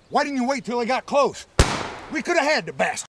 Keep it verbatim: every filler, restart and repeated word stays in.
Why didn't you wait till I got close? We could have had the bastard.